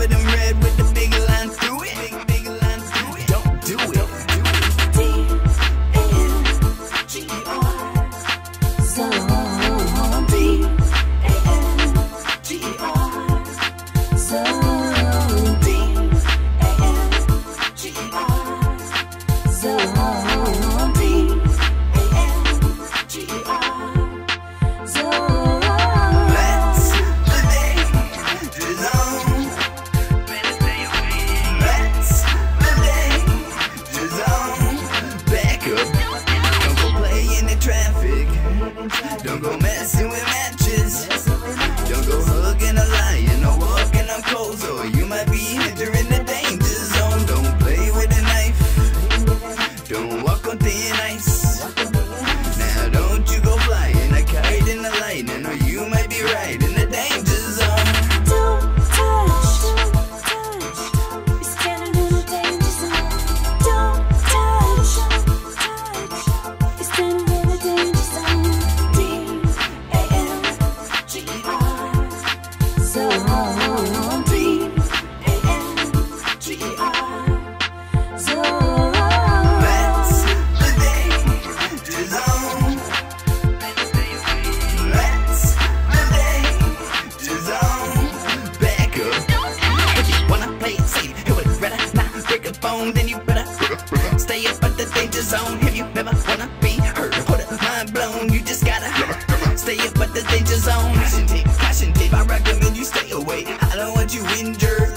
covered in red with the big line through it. Big line through it. Don't do it. Don't go messing with matches. Don't go hugging a lion or walking on coals, or you might be entering the danger zone. Don't play with a knife. Don't walk on thin ice. Now don't you go flying a kite in the lightning, or you might be right in the danger zone. Don't touch. You're standing in the danger zone. Don't touch. You're standing in the danger zone. Then you better stay up at the danger zone. If you never wanna be hurt or mind blown, you just gotta stay up at the danger zone. Caution tape, I recommend you stay away. I don't want you injured.